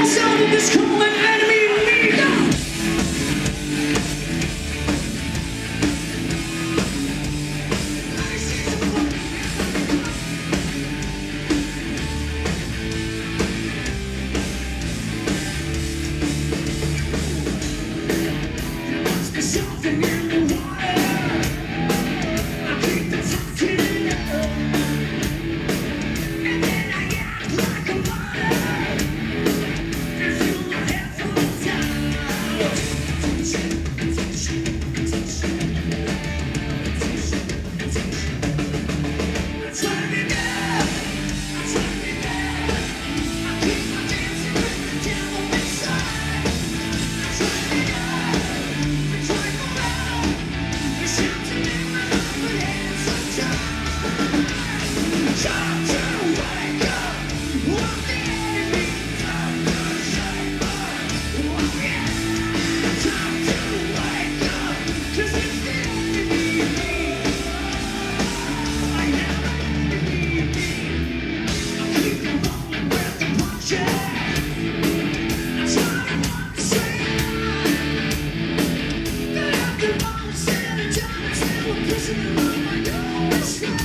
sound of this common enemy me now. There must be something in the water. I keep the talking up, and then I act like a martyr and fill my head full of doubt. I try to be good, I try to be bad. I keep my dancing with the devil inside. I try to be good, I try to go out. There's something in my heart, but it's so tough. Time to wake up, walk the enemy from the shaper. Oh yeah, time to wake up, 'cause it's the enemy me. I am the enemy me. I keep on rolling with the punches. I try to understand that after all is said and done, I'm still a prisoner of my own mistake.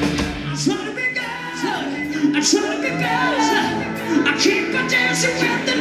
I try to be good. I keep on dancing with the